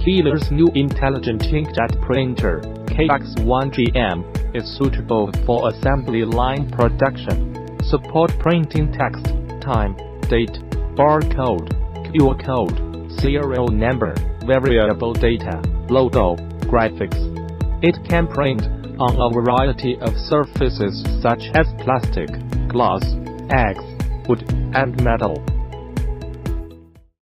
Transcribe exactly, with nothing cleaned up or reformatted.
Kelier's new intelligent inkjet printer, K X one G M, is suitable for assembly line production. Support printing text, time, date, barcode, Q R code, serial number, variable data, logo, graphics. It can print on a variety of surfaces such as plastic, glass, eggs, wood, and metal.